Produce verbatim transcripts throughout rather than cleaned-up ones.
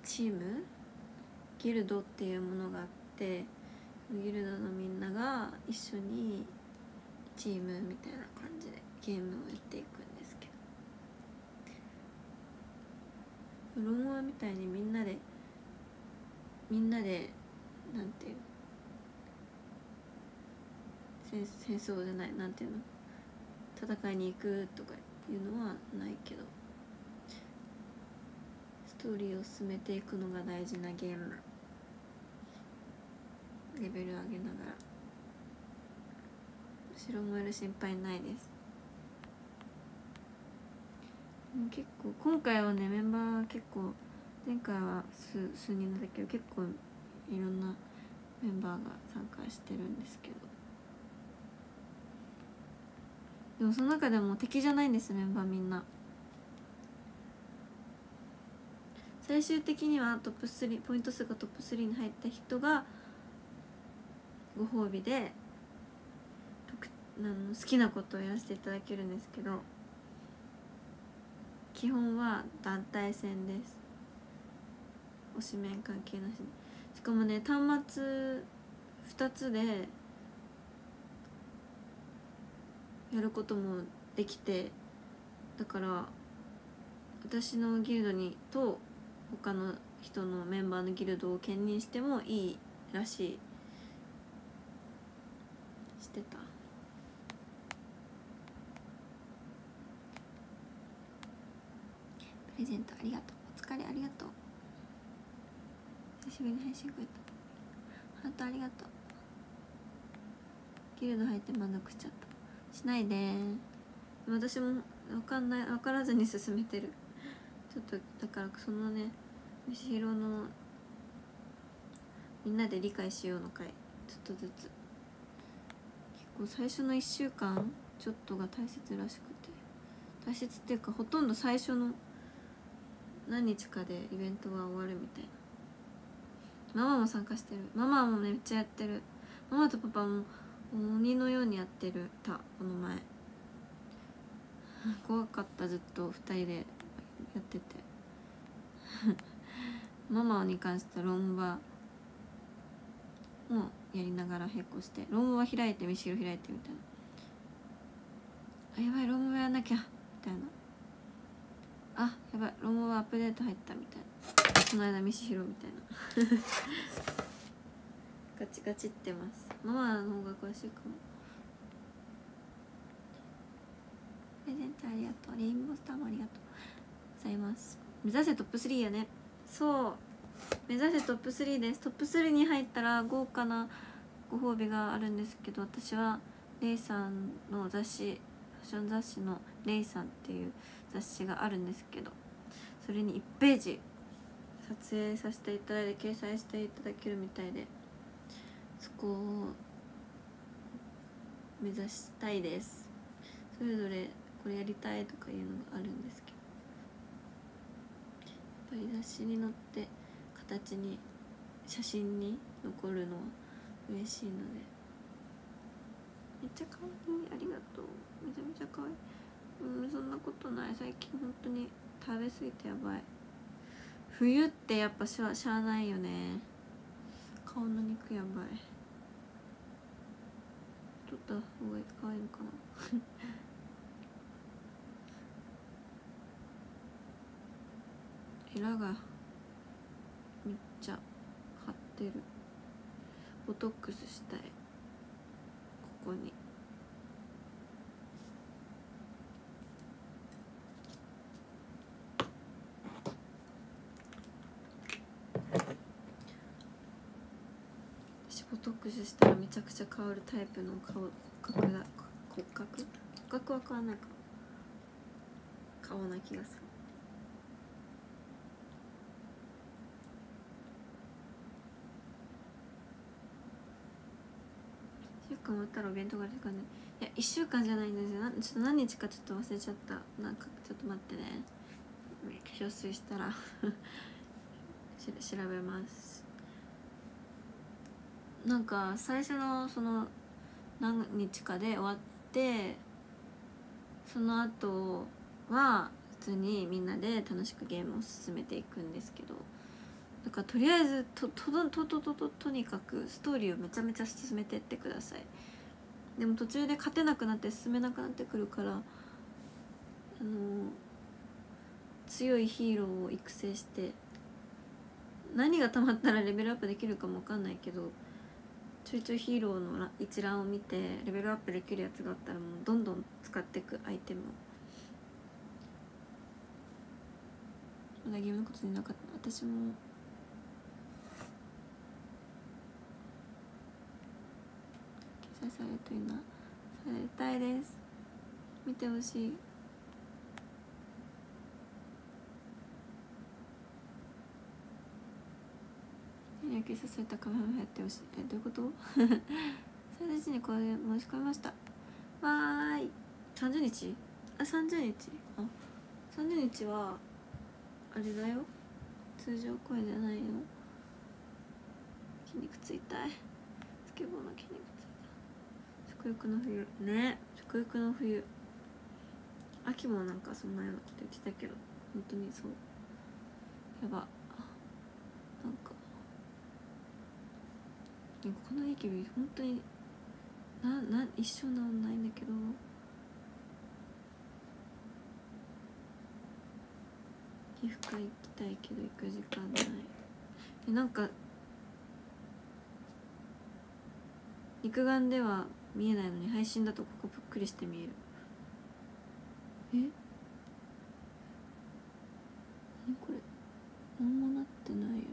チームギルドっていうものがあって、ギルドのみんなが一緒にチームみたいな感じでゲームをやっていくんですけど、ロンワーみたいにみんなでみんなでなんていうの、戦, 戦争じゃないなんていうの戦いに行くとかいうのはないけど、ストーリーを進めていくのが大事なゲーム。レベル上げながら後ろ燃える心配ないです。結構今回はねメンバー結構前回は 数, 数人だけど結構いろんなメンバーが参加してるんですけど、でもその中でも敵じゃないんですメンバーみんな。最終的にはトップスリーポイント数がトップスリーに入った人がご褒美であの好きなことをやらせていただけるんですけど、基本は団体戦です。推しメン関係なしに。しかもね端末ふたつでやることもできて、だから私のギルドにと他の人のメンバーのギルドを兼任してもいいらしい。知ってた？プレゼントありがとう。お疲れありがとう。久しぶりに配信来れた。ハートありがとう。ギルド入って満足しちゃった。しないで。私も分かんない分からずに進めてる。ちょっとだからそのねみしひろのみんなで理解しようの回ちょっとずつ、結構最初のいっしゅうかんちょっとが大切らしくて、大切っていうかほとんど最初の何日かでイベントは終わるみたいな。ママも参加してる。ママもめっちゃやってる。ママとパパも鬼のようにやってるたこの前。怖かった、ずっとふたりでやっててママに関してはロンバもやりながら並行してロンバ開いてミシル開いてみたいな。あ、やばいロンバやんなきゃみたいな。あ、やばいロンバアップデート入ったみたいな。その間ミシヒロみたいなガチガチってます。ママの方が詳しいかも。プレゼントありがとう。レインボースターもありがとうございます。目指せトップスリーやね。そう目指せトップスリーです。トップスリーに入ったら豪華なご褒美があるんですけど、私はレイさんの雑誌ファッション雑誌のレイさんっていう雑誌があるんですけど、それにいちページ撮影させていただいて掲載していただけるみたいで、そこを目指したいです。それぞれこれやりたいとかいうのがあるんですけど、やっぱり雑誌に載って形に写真に残るのは嬉しいので。めっちゃ可愛い、ありがとう。めちゃめちゃ可愛い。うん、そんなことない。最近本当に食べ過ぎてやばい。冬ってやっぱしゃしゃあないよね。顔の肉やばい。取った方が可愛いのかなエラがめっちゃ張ってる。ボトックスしたい。ここに私ボトックスしたらめちゃくちゃ変わるタイプの顔骨格だ。骨格骨格は変わらないか。顔な気がする。いっしゅうかん終わったらお弁当が出るかね。いやいっしゅうかんじゃないんですよ。なちょっと何日かちょっと忘れちゃった。なんかちょっと待ってね。化粧水したらし調べます。なんか最初のその何日かで終わって、その後は普通にみんなで楽しくゲームを進めていくんですけど、 だからとりあえずととととととととにかくストーリーをめちゃめちゃ進めてってください。でも途中で勝てなくなって進めなくなってくるから、あの強いヒーローを育成して、何がたまったらレベルアップできるかも分かんないけど、ちょいちょいヒーローの一覧を見てレベルアップできるやつがあったらもうどんどん使っていくアイテムを。まだゲームのことでなかった。私も掲載されるといいな。されたいです。見てほしい。野球させたカメラもやってほしい。え、どういうことさんじゅうにちにこれ申し込みました。わーい。さんじゅうにちあ、さんじゅうにちあ、さんじゅうにちはあれだよ、通常公演じゃないよ。筋肉ついたい。スケボーの筋肉ついた。食欲の冬ね。食欲の冬。秋もなんかそんなようなこと言ってたけど、本当にそう。やば。なんかこのニキビ本当になな一生治んないんだけど、皮膚科行きたいけど行く時間ない。え、なんか肉眼では見えないのに配信だとここぷっくりして見える。え、何これ、何もなってないよね。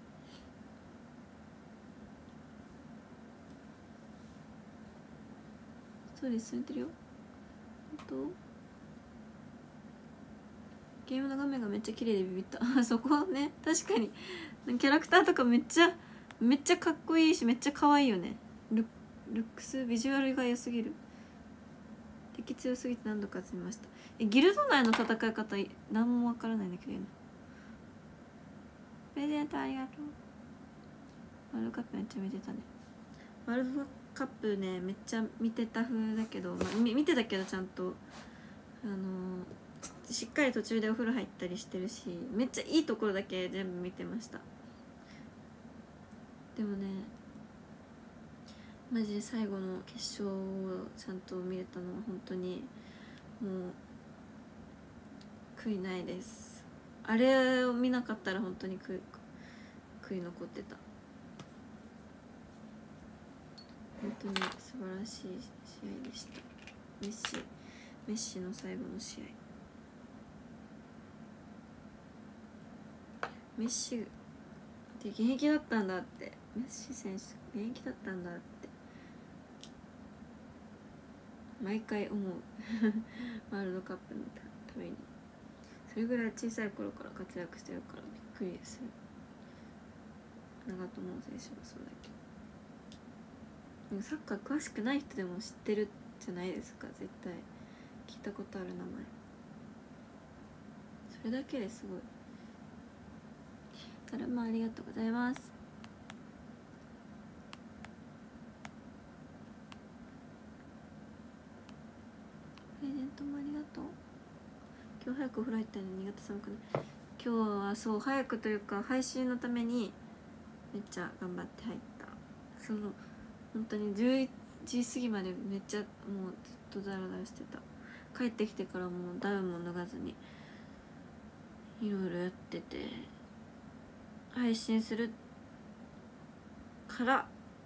ストーリー進めてるよ。本当ゲームの画面がめっちゃ綺麗でビビった。そこね、確かにキャラクターとかめっちゃめっちゃかっこいいし、めっちゃ可愛いよね。ルルックスビジュアルが良すぎる。敵強すぎて何度か集めました。え、ギルド内の戦い方何もわからないんだけど、プレゼントありがとう。ワールドカップめっちゃ見てたね。ワールドカップね、めっちゃ見てた風だけど、まあ、見てたけどちゃんとあのー、しっかり途中でお風呂入ったりしてるし、めっちゃいいところだけ全部見てました。でもね、マジで最後の決勝をちゃんと見れたのは本当にもう悔いないです。あれを見なかったら本当に悔い悔い残ってた。本当に素晴らしい試合でした。メッシメッシの最後の試合、メッシって現役だったんだって、メッシ選手現役だったんだって毎回思うワールドカップのために。それぐらい小さい頃から活躍してるからびっくりする。長友選手もそうだけど、サッカー詳しくない人でも知ってるじゃないですか。絶対聞いたことある名前。それだけですごい。だるまありがとうございます。プレゼントもありがとう。今日早くお風呂入ったのに新潟寒くない。今日はそう早くというか配信のためにめっちゃ頑張って入った。その本当にじゅういちじ過ぎまでめっちゃもうずっとダラダラしてた。帰ってきてからもうダウンも脱がずにいろいろやってて、配信するからあ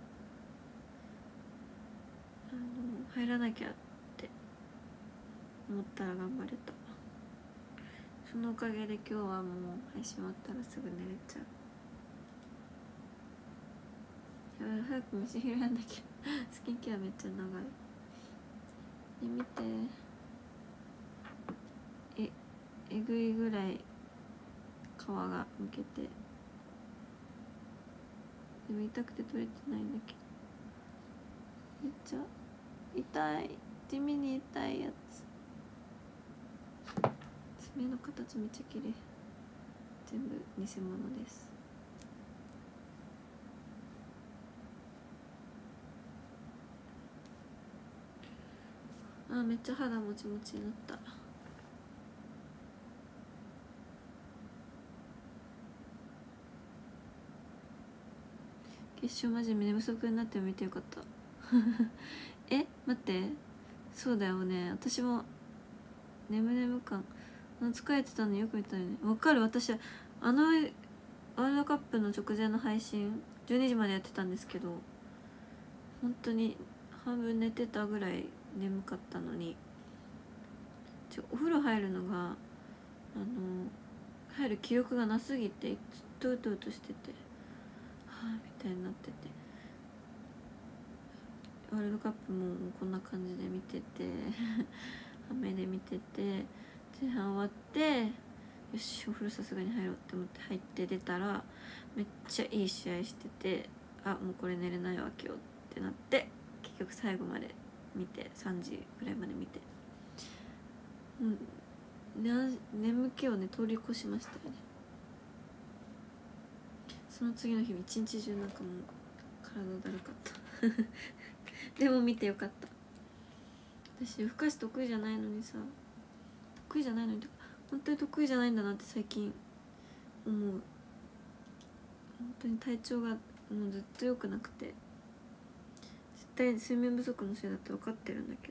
の入らなきゃって思ったら頑張れた。そのおかげで今日はもう配信終わったらすぐ寝れちゃう。やばい、早く飯昼なんだけどスキンケアめっちゃ長い。で見て、ええぐいぐらい皮がむけて、でも痛くて取れてないんだけどめっちゃ痛い。地味に痛いやつ。爪の形めっちゃ綺麗。全部偽物です。あ、めっちゃ肌もちもちになった。 決勝マジで寝不足になっても見てよかったえ待って、そうだよね、私も眠眠感疲れてたのよく見たよね。わかる。私あのワールドカップの直前の配信じゅうにじまでやってたんですけど、本当に半分寝てたぐらい眠かったのに、ちょお風呂入るのがあの入る記憶がなすぎてずっとうとうとしてて、はあみたいになってて、ワールドカップもこんな感じで見てて雨で見てて、前半終わってよしお風呂さすがに入ろうって思って入って出たらめっちゃいい試合してて、あもうこれ寝れないわ今日ってなって、結局最後まで見てさんじぐらいまで見て、うん、眠気をね通り越しましたよね。その次の日一日中なんかもう体だるかったでも見てよかった。私夜更かし得意じゃないのにさ、得意じゃないのにとか本当に得意じゃないんだなって最近思う。本当に体調がもうずっと良くなくて、絶対睡眠不足のせいだって分かってるんだけど、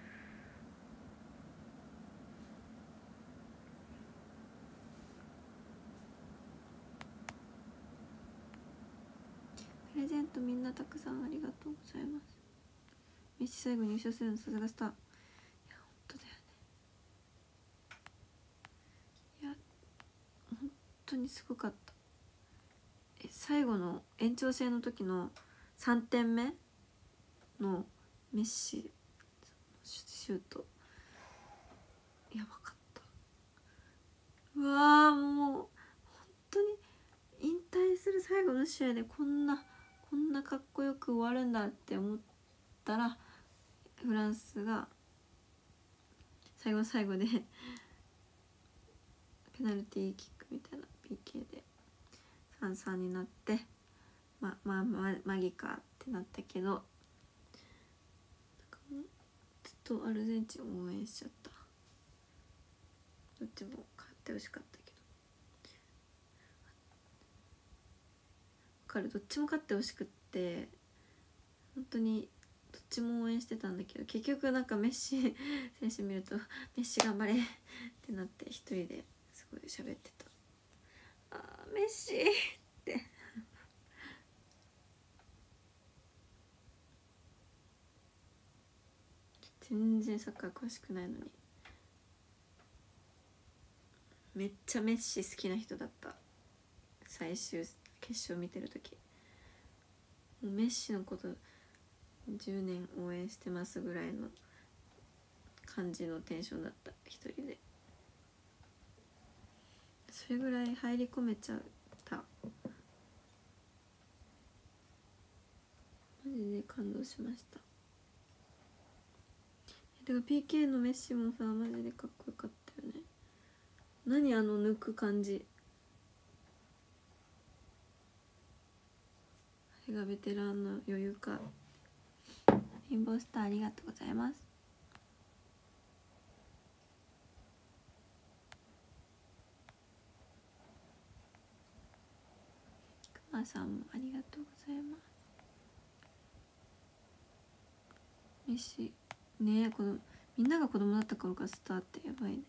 プレゼントみんなたくさんありがとうございます。メッシ最後に優勝するのさすがスター。いや本当だよね。いや本当にすごかった。え最後の延長戦の時のさんてんめのメッシシュートやばかった。うわーもう本当に引退する最後の試合でこんなこんなかっこよく終わるんだって思ったら、フランスが最後の最後でペナルティーキックみたいな ピーケー でさんたいさんになって、ままあまマギかってなったけど、なんかもうずっとアルゼンチンを応援しちゃった。どっちも勝ってほしかったけど、分かる、どっちも勝ってほしくって本当にどっちも応援してたんだけど、結局なんかメッシ選手見るとメッシ頑張れってなって一人ですごい喋ってた。あーメッシって全然サッカー詳しくないのにめっちゃメッシ好きな人だった。最終決勝見てる時もうメッシのことじゅうねん応援してますぐらいの感じのテンションだった。一人でそれぐらい入り込めちゃった。マジで感動しました。てか ピーケー のメッシもさマジでかっこよかったよね。何あの抜く感じ、あれがベテランの余裕か。レインボースターありがとうございます。くまさんもありがとうございます。メッシねえ、このみんなが子供だった頃からスターってやばいね。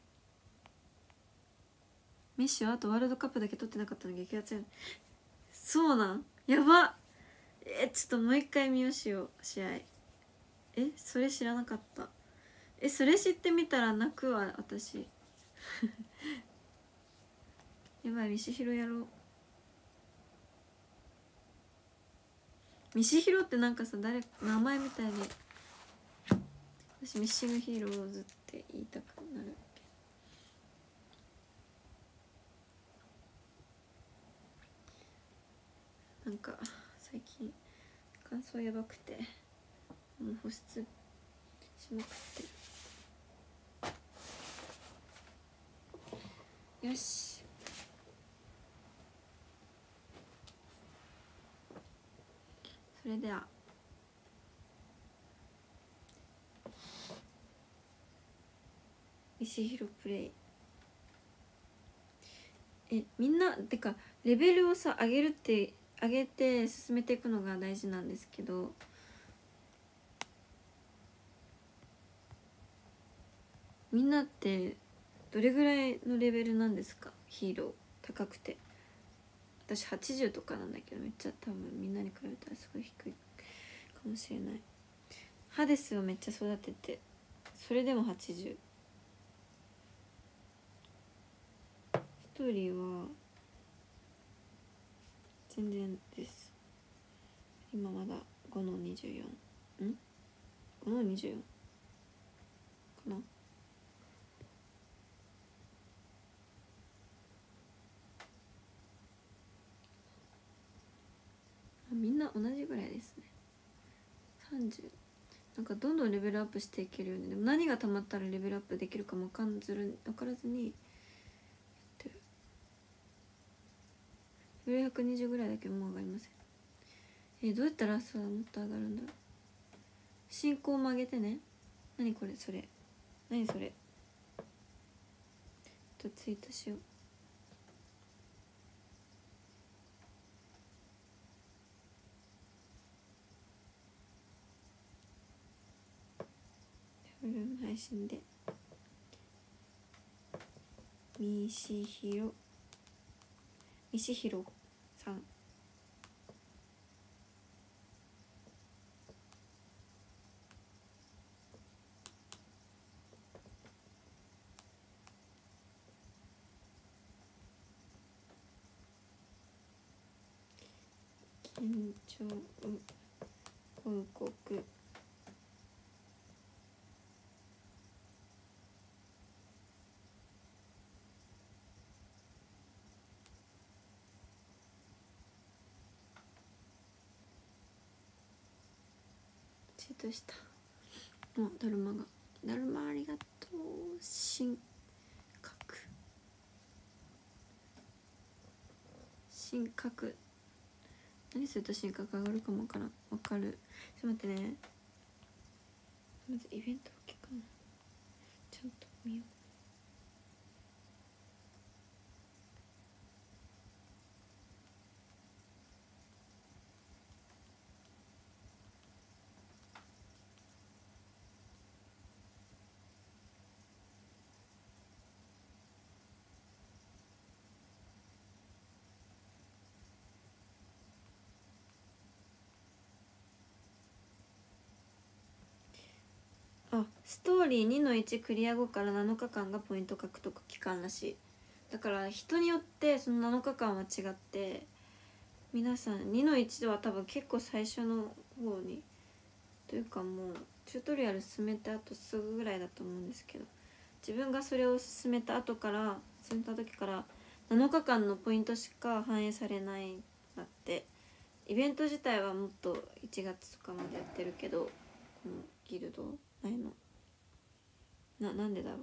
メッシはあとワールドカップだけ取ってなかったの激アツやん。そうなんやば。えちょっともう一回見ようしよう試合。えそれ知らなかった。えそれ知ってみたら泣くわ私やばい、ミシヒロやろう。ミシヒロってなんかさ誰名前みたいで、私ミッシングヒーローズって言いたくなる。なんか最近乾燥やばくてもう保湿しまくってる。よしそれでは石広プレイ。えみんなてかレベルをさ上げるって上げて進めていくのが大事なんですけど、みんなってどれぐらいのレベルなんですか？ヒーロー高くて。私はちじゅうとかなんだけど、めっちゃ多分みんなに比べたらすごい低いかもしれない。ハデスをめっちゃ育てて、それでもはちじゅう。ストーリーは全然です。今まだごのにじゅうよん、ん ご のにじゅうよんかな。みんな同じぐらいですね。さんじゅうなんかどんどんレベルアップしていけるように、でも何がたまったらレベルアップできるかも分かんずる分からずにやってる。レベルひゃくにじゅうぐらいだけどもう上がりません。えー、どうやったらさもっと上がるんだろう。進行も上げてね。何これ、それ何それとツイートしよう。フルーム配信でみしひろみしひろさん、緊張報告チートした。もうだるまがだるまありがとう。神格神格何すると神格上がるかもわからん。わかる。ちょっと待ってね。まずイベント大きかな。ちゃんと見よう。あ、ストーリーにのいちクリア後からなのかかんがポイント獲得期間らしい。だから人によってそのなのかかんは違って、皆さんにのいちでは多分結構最初の方にというかもうチュートリアル進めてあとすぐぐらいだと思うんですけど、自分がそれを進めた後から進めた時からなのかかんのポイントしか反映されないんだって。イベント自体はもっといちがつとかまでやってるけど、このギルドないのな、なんでだろう。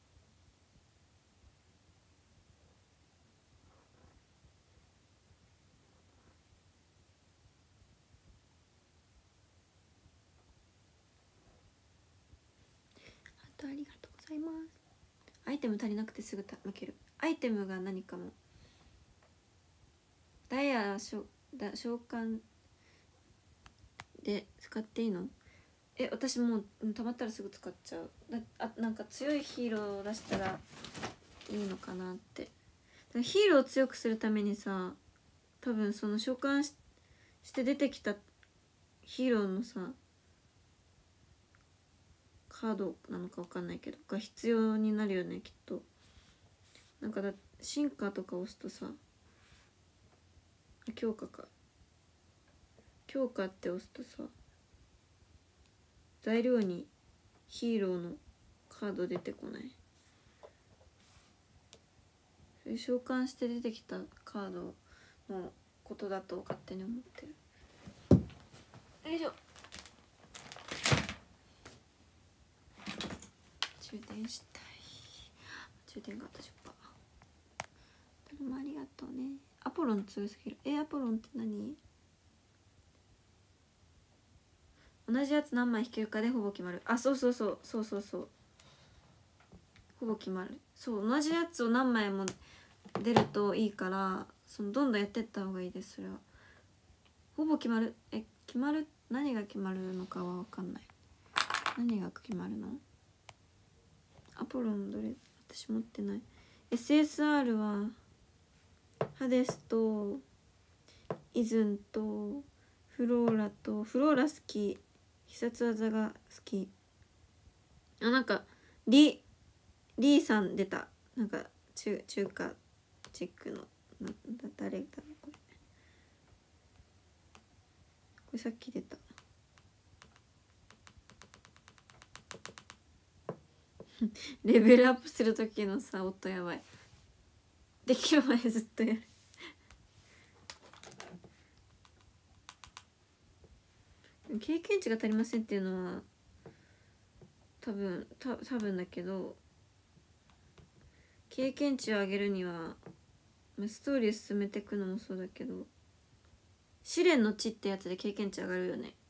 ハートありがとうございます。アイテム足りなくてすぐ負ける。アイテムが何かもダイヤ召喚で使っていいの？え、私もうたまったらすぐ使っちゃう。だあ、なんか強いヒーローを出したらいいのかなって。ヒーローを強くするためにさ、多分その召喚 し, して出てきたヒーローのさカードなのか分かんないけどが必要になるよねきっと。なんかだ進化とか押すとさ、強化か強化って押すとさ、材料にヒーローのカード出てこない。それ召喚して出てきたカードのことだと勝手に思ってる。よいしょ。充電したい。充電があとじゅっパーセント。どれもありがとうね。アポロン強すぎる。え、アポロンって何？同じやつ何枚引けるかでほぼ決まる。あ、そうそうそうそうそうそう、ほぼ決まる。そう、同じやつを何枚も出るといいから、そのどんどんやってった方がいいです。それはほぼ決まる。え決まる、何が決まるのかは分かんない。何が決まるの？アポロンどれ？私持ってない。 エスエスアール はハデスとイズンとフローラと、フローラ好き、必殺技が好き。あ、なんかリリーさん出た。なんか中中華チックのな誰だろうこれ。これさっき出た。レベルアップする時のさ音やばい。できる前ずっとやる。経験値が足りませんっていうのは多分た多分だけど、経験値を上げるにはストーリー進めていくのもそうだけど、試練の地ってやつで経験値上がるよね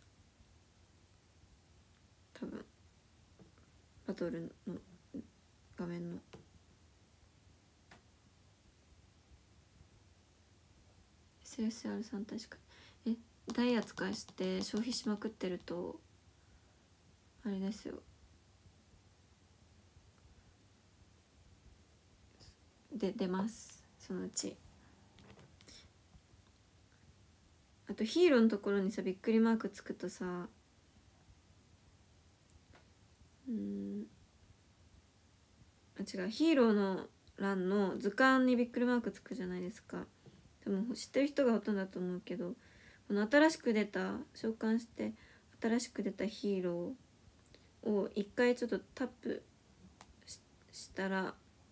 多分。バトルの画面のエスエスアール さん確かに。えダイヤ使いして消費しまくってるとあれですよ、で出ますそのうち。あとヒーローのところにさびっくりマークつくとさ、うんあ違う、ヒーローの欄の図鑑にびっくりマークつくじゃないですか。多分知ってる人がほとんどだと思うけど、この新しく出た召喚して新しく出たヒーローを一回ちょっとタップ し, したら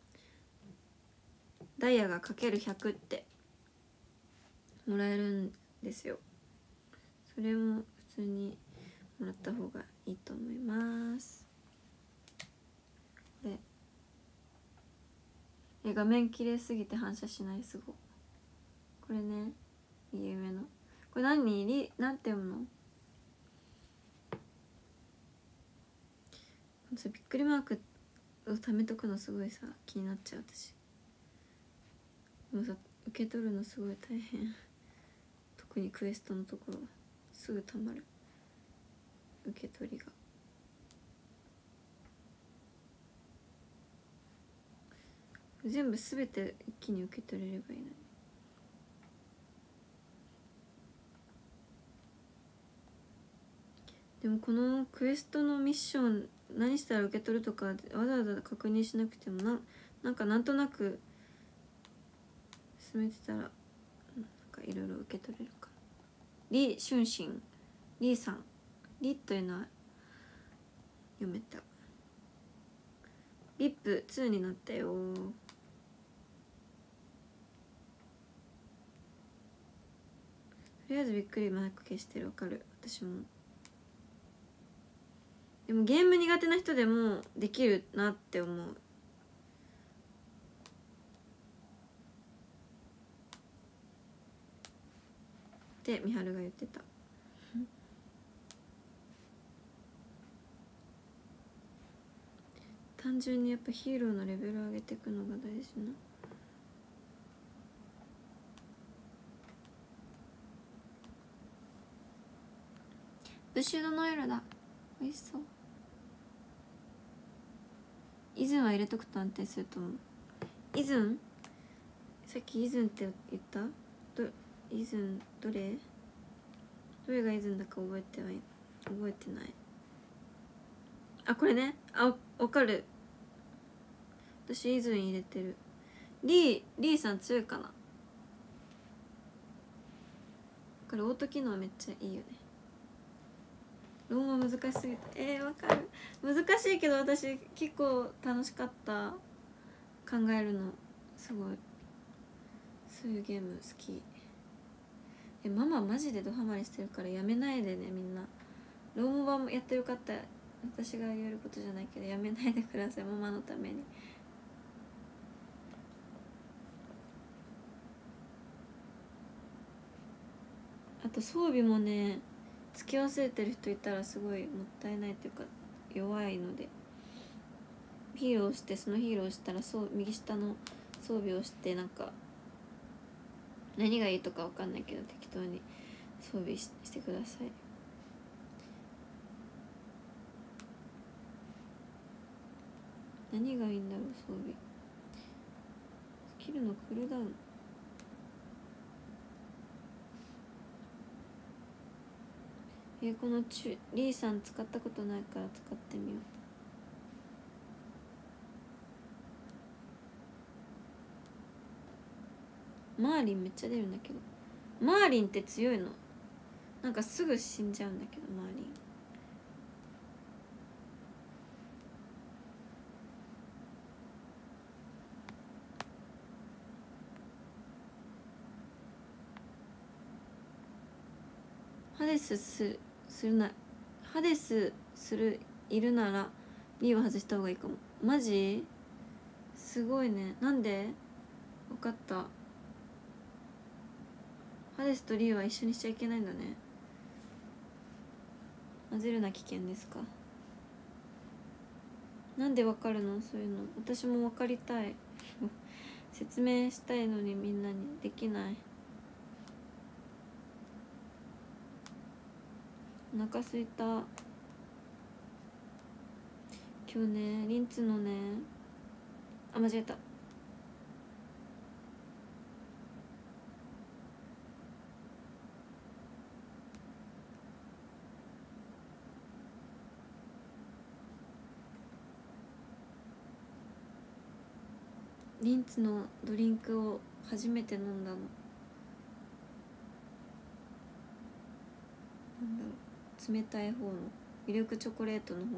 ダイヤがかけるひゃくってもらえるんですよ。それも普通にもらった方がいいと思います。これえ画面綺麗すぎて反射しない。すごいこれね、有名なこれ何リなんて読むの？びっくりマークを貯めとくのすごいさ気になっちゃう私。でもさ受け取るのすごい大変。特にクエストのところはすぐたまる受け取りが。全部すべて一気に受け取れればいいのに。でもこのクエストのミッション何したら受け取るとかわざわざ確認しなくても な, なんかなんとなく進めてたらなんかいろいろ受け取れるかな。リ・シュンシン、リーさん、リというのは読めた。リップツーになったよ。とりあえずびっくりマーク消してる。わかる私も。でもゲーム苦手な人でもできるなって思う。って美晴が言ってた。単純にやっぱヒーローのレベル上げていくのが大事な。ブッシュドノエルだ。美味しそう。イズンは入れとくと安定すると思う。イズンさっきイズンって言った？どイズンどれどれがイズンだか覚えてない覚えてない。あこれね。あわかる。私イズン入れてる。リーリーさん強いかな。これオート機能めっちゃいいよね。ローマ難しすぎた。えー、わかる。難しいけど私結構楽しかった。考えるのすごい。そういうゲーム好き。えマママジでドハマりしてるからやめないでねみんな。ローモバもやってる方私が言えることじゃないけどやめないでください、ママのために。あと装備もね付き忘れてる人いたらすごいもったいないというか弱いので、ヒーローをしてそのヒーローをしたらそう右下の装備をしてなんか何がいいとか分かんないけど適当に装備 し, してください。何がいいんだろう装備。スキルのクールダウン。えこのチュリーさん使ったことないから使ってみよう。マーリンめっちゃ出るんだけど、マーリンって強いの？なんかすぐ死んじゃうんだけどマーリン。ハデスすするなハデスするいるならリーを外した方がいいかも。マジ？すごいね。なんで？分かった。ハデスとリーは一緒にしちゃいけないんだね。混ぜるな危険ですか？なんで分かるのそういうの。私も分かりたい説明したいのにみんなにできない。お腹すいた。今日ねリンツのねあ間違えた。リンツのドリンクを初めて飲んだの。なんだろう、冷たい方のミルクチョコレートの方の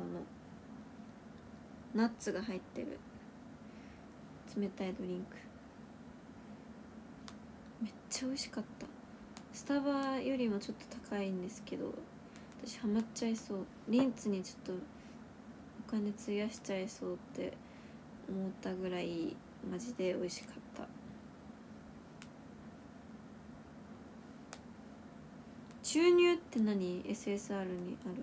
ナッツが入ってる冷たいドリンクめっちゃ美味しかった。スタバよりもちょっと高いんですけど私ハマっちゃいそう。リンツにちょっとお金費やしちゃいそうって思ったぐらいマジで美味しかった。注入って何？ エスエスアール にある。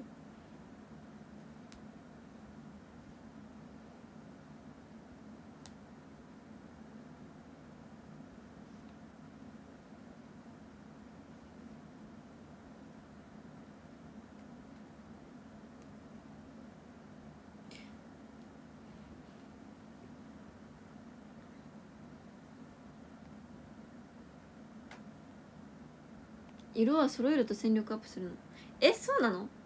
色は揃えると戦力アップするの？え、そうなの？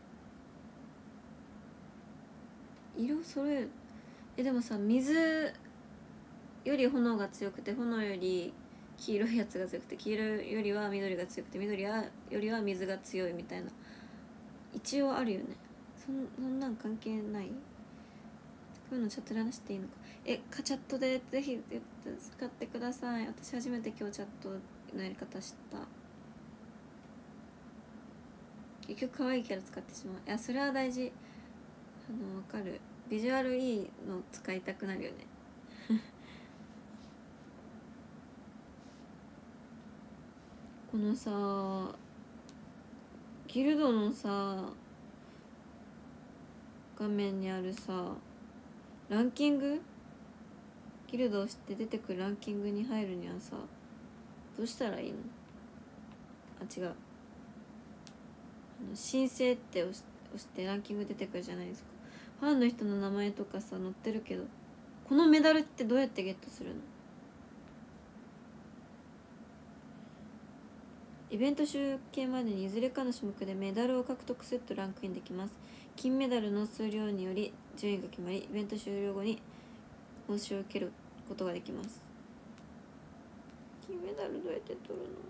色揃える。えでもさ水より炎が強くて炎より黄色いやつが強くて黄色よりは緑が強くて緑はよりは水が強いみたいな一応あるよね。そんそんなん関係ない。こういうのチャットで話していいのか。えかチャットでぜひ使ってください。私初めて今日チャットのやり方知った。結局可愛いキャラ使ってしまう。いやそれは大事。あの分かる。ビジュアルいいの使いたくなるよねこのさギルドのさ画面にあるさランキング、ギルドを知って出てくるランキングに入るにはさどうしたらいいの？あ違う、あの申請って押し押してランキング出てくるじゃないですか。ファンの人の名前とかさ載ってるけどこのメダルってどうやってゲットするの？イベント集計までにいずれかの種目でメダルを獲得するとランクインできます。金メダルの数量により順位が決まりイベント終了後に報酬を受けることができます。金メダルどうやって取るの？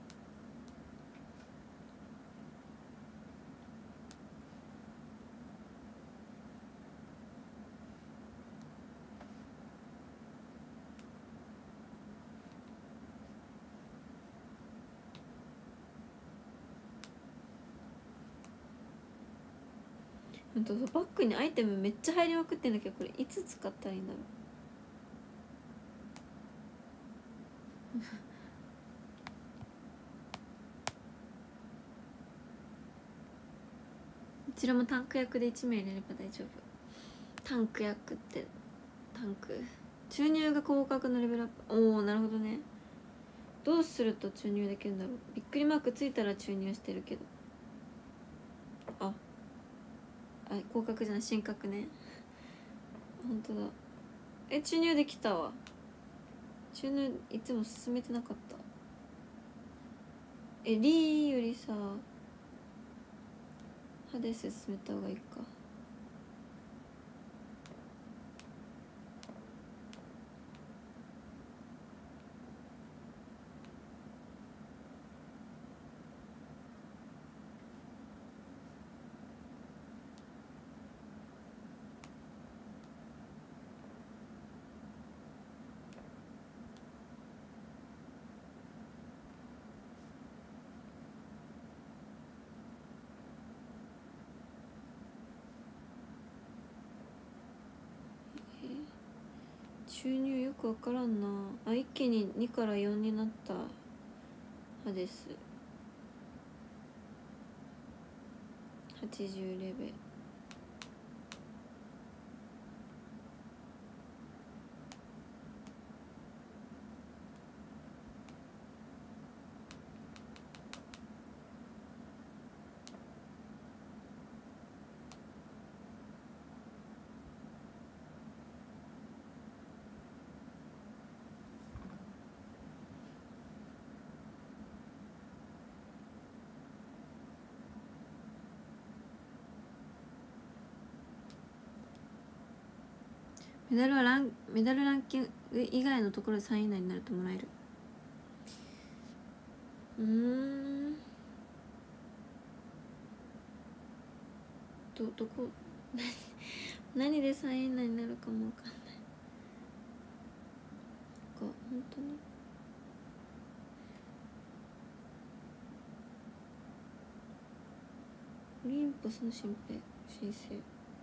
ほんとバッグにアイテムめっちゃ入りまくってんだけどこれいつ使ったらいいんだろううちらもタンク役でいち名入れれば大丈夫。タンク役ってタンク注入が広角のレベルアップ。おおなるほどね。 どうすると注入できるんだろう。びっくりマークついたら注入してるけど、ああ広角じゃない深角ね本当だ。え注入できたわ。注入いつも進めてなかった。えリーよりさ歯で進めた方がいいか。注入よくわからんなあ。一気ににからよんになった歯です。はちじゅうレベル。メダルはランメダルランキング以外のところでさんい以内になるともらえる。うーんどどこ何でさんい以内になるかもわかんない。なんか本当にオリンポスの新兵申請。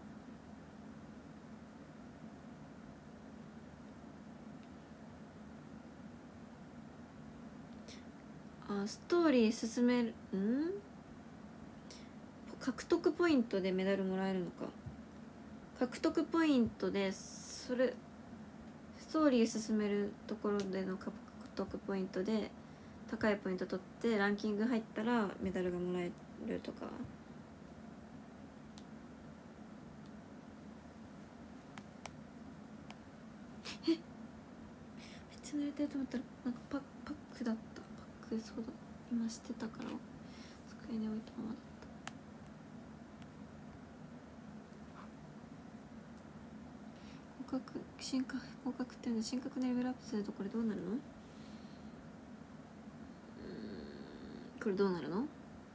あストーリー進めるん獲得ポイントでメダルもらえるのか。獲得ポイントでそれストーリー進めるところでの獲得ポイントで高いポイント取ってランキング入ったらメダルがもらえるとか。えめっちゃ濡れてると思ったらなんかパパックだった。パックそうだ今してたから机に置いたままだった。広角深角広角っていうの深角のレベルアップするとこれどうなるの。うーんこれどうなるの。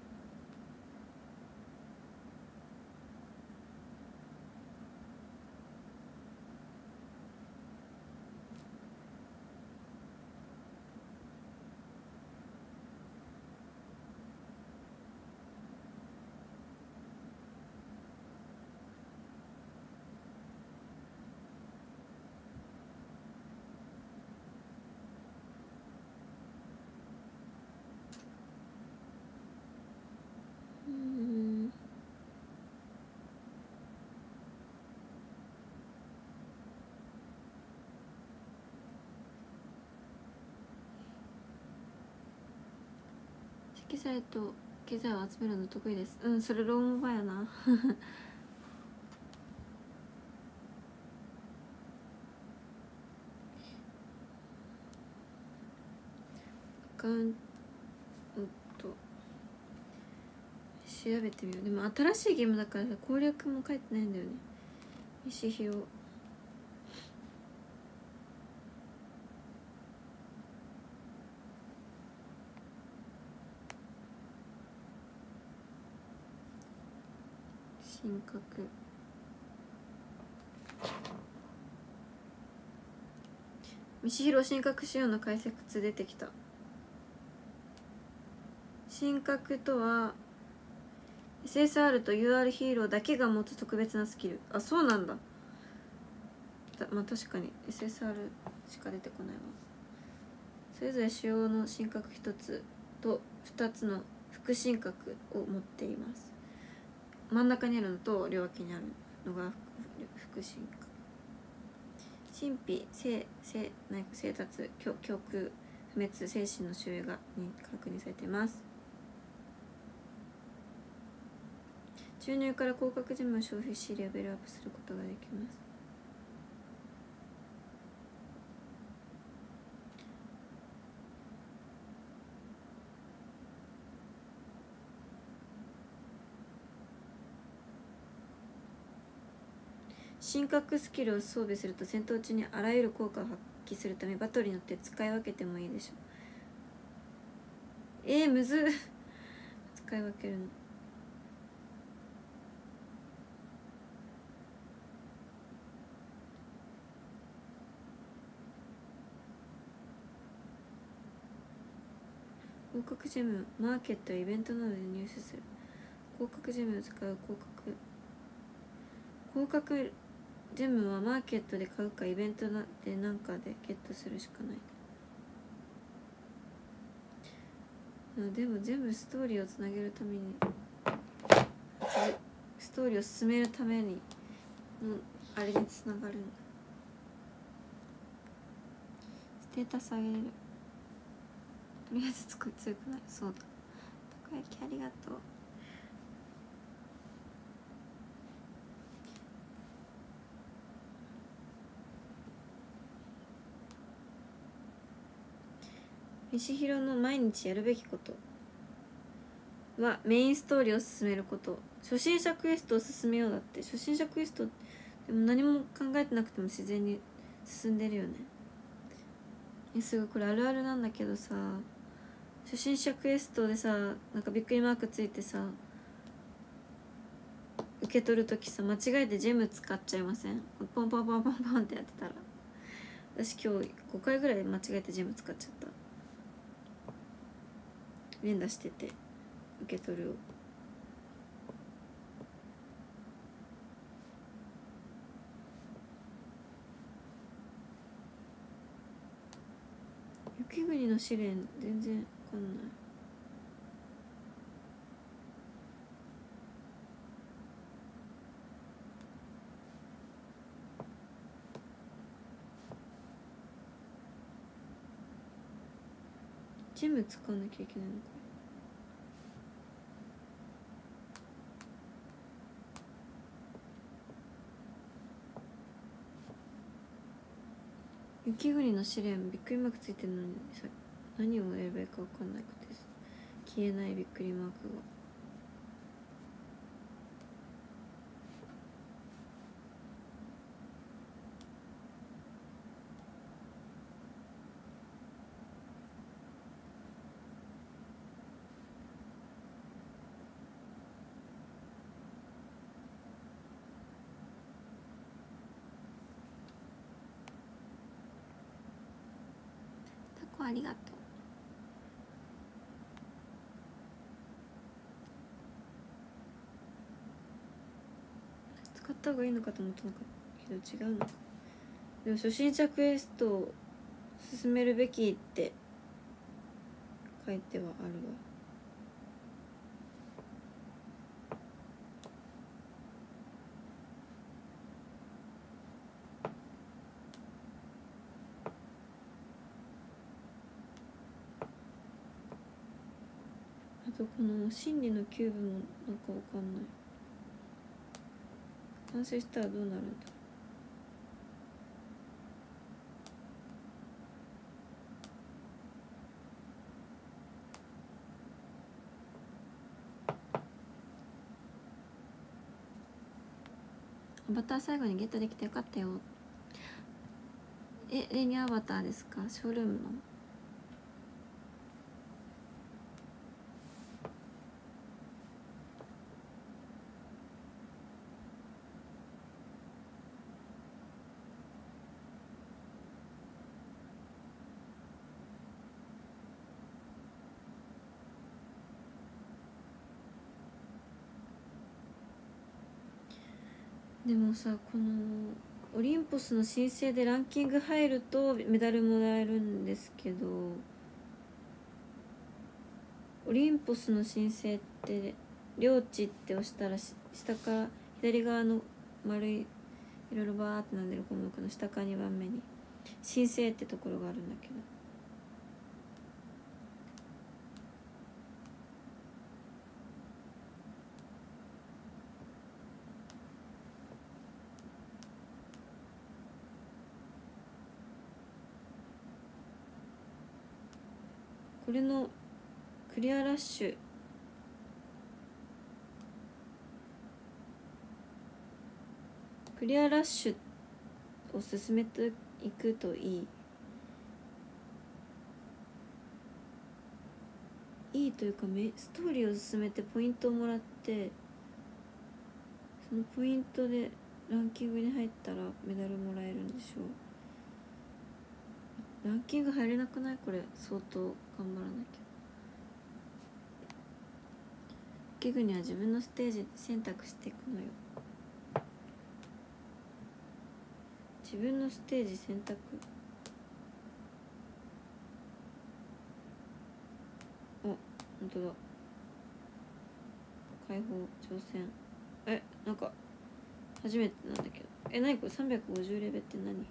うーん機材と機材を集めるの得意です。うんそれローモバやなアカウント調べてみよう。でも新しいゲームだからさ攻略も書いてないんだよね。石広深角西広深角仕様の解説出てきた。深角とは エスエスアール と ユーアール ヒーローだけが持つ特別なスキル。あそうなんだ。だまあ確かに エスエスアール しか出てこないわ。それぞれ主要の深角ひとつとふたつの副深角を持っています。真ん中にあるのと両脇にあるのが副深角。神秘、生、生、何か生達、教空、不滅精神の種類がに確認されています。注入から広角ジェムを消費しレベルアップすることができます。神格スキルを装備すると戦闘中にあらゆる効果を発揮するためバトルによって使い分けてもいいでしょう。えー、むずっ使い分けるの。広角ジェムマーケットやイベントなどで入手する。広角ジェムを使う広角広角ジェムはマーケットで買うかイベントで何かでゲットするしかない。でも全部ストーリーをつなげるためにストーリーを進めるためにのあれにつながるんだ。ステータス上げれる。とりあえずつく強くない。そうだ。たこ焼きありがとう。飯広の毎日やるべきことはメインストーリーを進めること。初心者クエストを進めようだって。初心者クエストでも何も考えてなくても自然に進んでるよね。えすごいこれあるあるなんだけどさ、初心者クエストでさなんかびっくりマークついてさ受け取るときさ間違えてジェム使っちゃいません？ポンポンポンポンポンってやってたら私今日ごかいぐらい間違えてジェム使っちゃった。連打してて受け取るを雪国の試練全然わかんない。ジェム使わなきゃいけないのか。雪国の試練びっくりマークついてるのにさ何をやればいいか分かんなくて消えないびっくりマークが。ありがとう。使った方がいいのかと思ったのかけど違うのか。でも初心者クエストを進めるべきって書いてはあるわ。あとこの心理のキューブもなんかわかんない。完成したらどうなるんだろう。アバター最後にゲットできてよかったよ。え、レニアバターですか？ショールームのでもさ、このオリンポスの申請でランキング入るとメダルもらえるんですけど、オリンポスの申請って領地って押したら下から左側の丸いいろいろバーって並んでる項目の下からにばんめに申請ってところがあるんだけど、 これのクリアラッシュクリアラッシュを進めていくといいいいというかストーリーを進めてポイントをもらって、そのポイントでランキングに入ったらメダルもらえるんでしょう。ランキング入れなくない？これ相当頑張らなきゃ。ギグには自分のステージ選択していくのよ。自分のステージ選択。あ、本当だ。解放挑戦。え、なんか初めてなんだけど。え、何これさんびゃくごじゅうレベって何？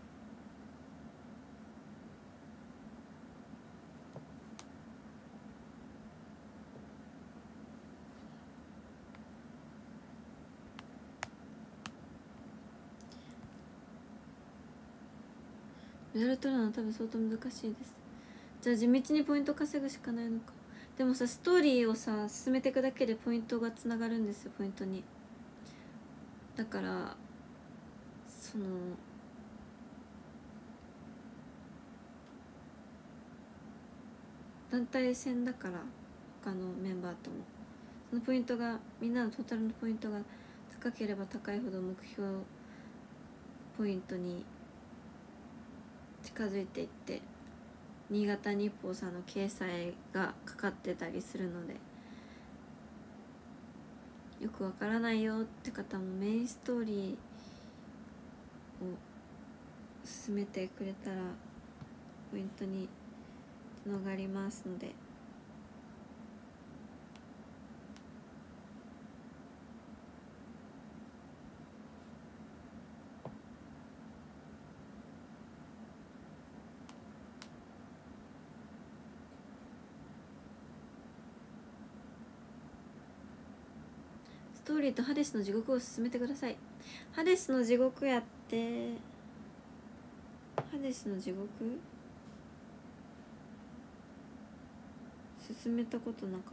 メダル取るのは多分相当難しいです。じゃあ地道にポイント稼ぐしかないのか。でもさ、ストーリーをさ進めていくだけでポイントがつながるんですよ、ポイントに。だからその団体戦だから、他のメンバーともそのポイントが、みんなのトータルのポイントが高ければ高いほど目標ポイントに近づいていって、新潟日報さんの掲載がかかってたりするので、よくわからないよって方もメインストーリーを進めてくれたらポイントにつながりますので、ストーリーとハデスの地獄を進めてください。ハデスの地獄やって、ハデスの地獄進めたことなかった。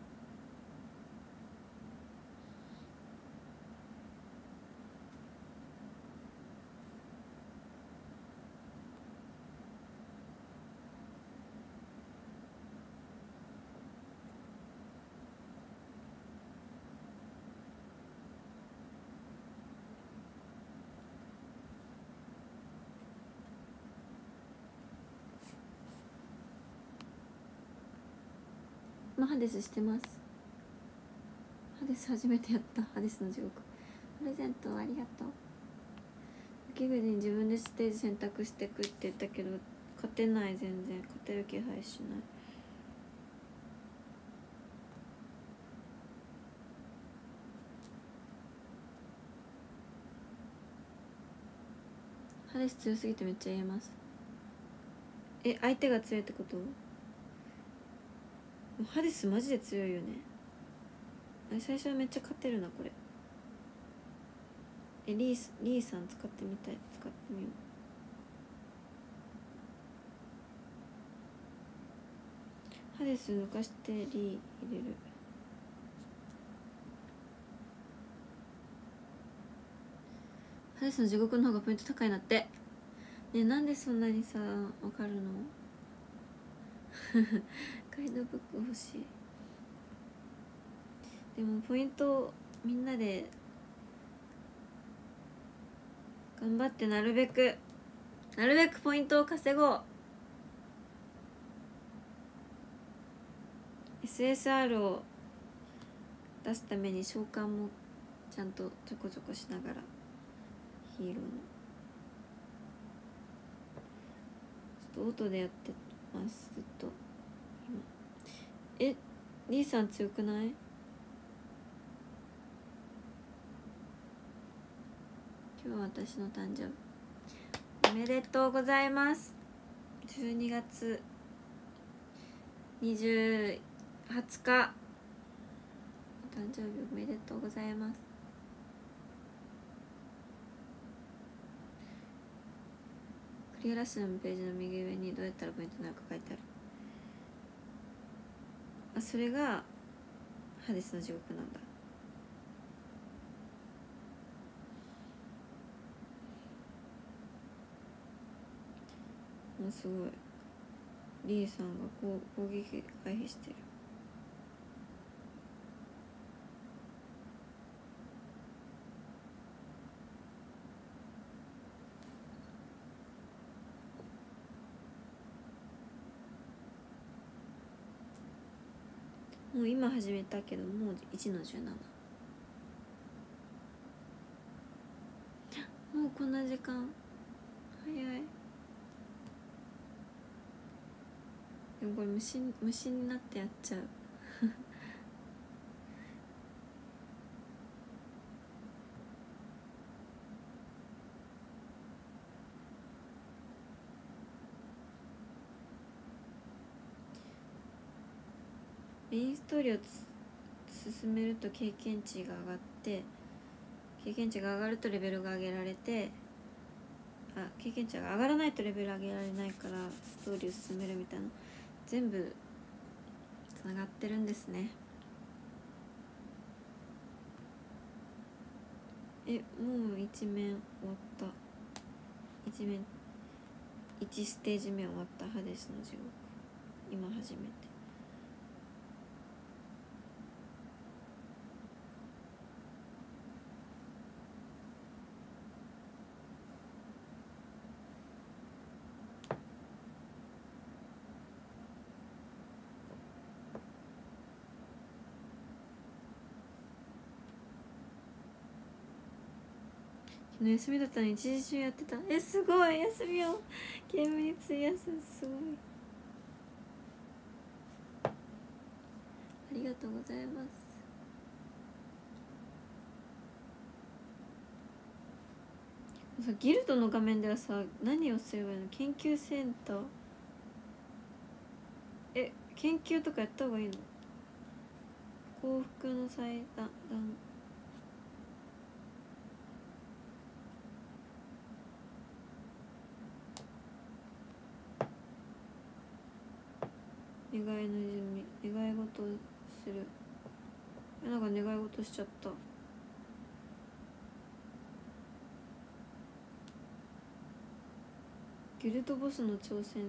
まあ、ハデスしてます。ハデス初めてやった。ハデスの地獄プレゼントありがとう。雪国に自分でステージ選択してくって言ったけど勝てない。全然勝てる気配しない。ハデス強すぎてめっちゃ言えます。え、相手が強いってこと？ハデスマジで強いよね。最初はめっちゃ勝てるなこれ。え、リースリーさん使ってみたい。使ってみよう。ハデス抜かしてリー入れる。ハデスの地獄の方がポイント高いなって。ね、なんでそんなにさ分かるの？ガイドブック欲しい。でもポイントみんなで頑張って、なるべくなるべくポイントを稼ごう。 エスエスアール を出すために召喚もちゃんとちょこちょこしながら、ヒーローのちょっと音でやってますずっと今。え、リーさん強くない？今日は私の誕生日。おめでとうございます。じゅうにがつにじゅうはつかお誕生日おめでとうございます。クリアラッシュのページの右上にどうやったらポイントなのか書いてある。 あ、それがハデスの地獄なんだ。もうすごいリーさんがこう攻撃回避してる。もう今始めたけどもういちのじゅうなな。もうこんな時間早い。でもこれ虫虫になってやっちゃうメインストーリーを進めると経験値が上がって、経験値が上がるとレベルが上げられて、あ、経験値が上がらないとレベル上げられないからストーリーを進めるみたいな、全部つながってるんですね。え、もう一面終わった。一面一ステージ目終わった。ハデスの地獄今初めて。昨日休みだったのに一日中やってた。え、すごい。休みをゲームに費やす、すごい。ありがとうございます。さ、ギルドの画面ではさ、何をすればいいの？研究センター、え、研究とかやった方がいいの？幸福の祭壇、願いの準備、願い事をする。え、なんか願い事しちゃった。ギルドボスの挑戦。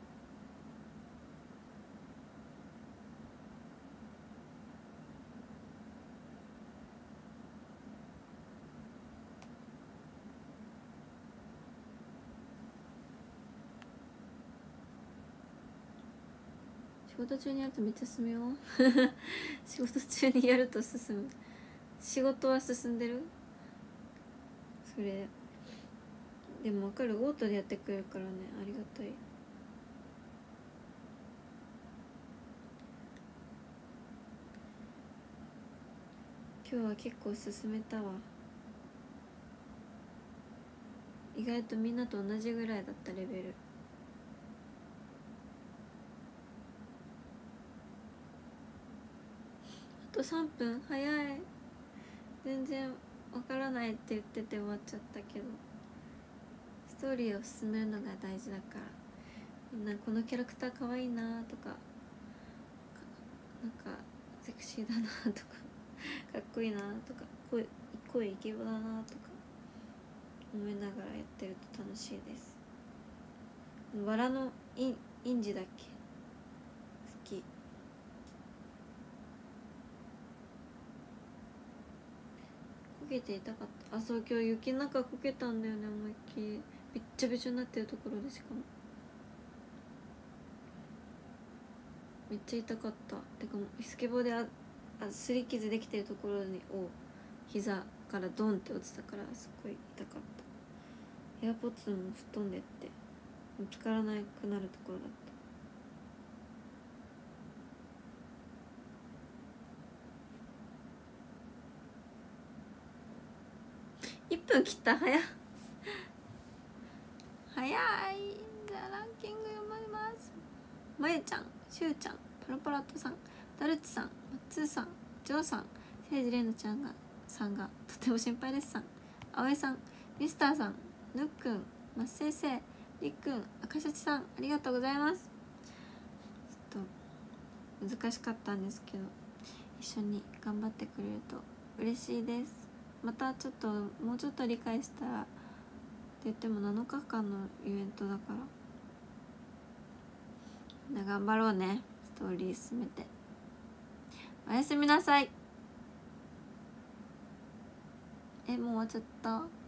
仕事中にやるとめっちゃ進むよ仕事中にやると進む。仕事は進んでる。それでも分かる。オートでやってくれるからね、ありがたい。今日は結構進めたわ。意外とみんなと同じぐらいだったレベル。あとさんぷん、早い。全然わからないって言ってて終わっちゃったけど、ストーリーを進めるのが大事だから。みんなこのキャラクターかわいいなとか、なんかセクシーだなとかかっこいいなとか、声声イケボだなとか思いながらやってると楽しいです。バラのインインジだっけ、好き。焦げて痛かった。あ、そう、今日雪の中焦げたんだよね、思いっきり。びっちょびちょになってるところで、しかもめっちゃ痛かった。てかスケボーでああ擦り傷できてるところにを膝からドンって落ちたから、すっごい痛かった。エアポッツも吹っ飛んでって見つからなくなるところだった。いっぷん切った。早っ早い。じゃあランキング読まれます。まゆちゃん、しゅうちゃん、パラパラットさん、ダルチさん、マッツーさん、ジョーさん、せいじれいのちゃんがさんがとても心配ですさん、あおえさん、ミスターさん、ぬっくん、まっせいせい、りっくん、あかしゃちさん、ありがとうございます。ちょっと難しかったんですけど、一緒に頑張ってくれると嬉しいです。またちょっともうちょっと理解したらって言ってもなのかかんのイベントだから、みんな頑張ろうね。ストーリー進めて。おやすみなさい。え、もう終わっちゃった。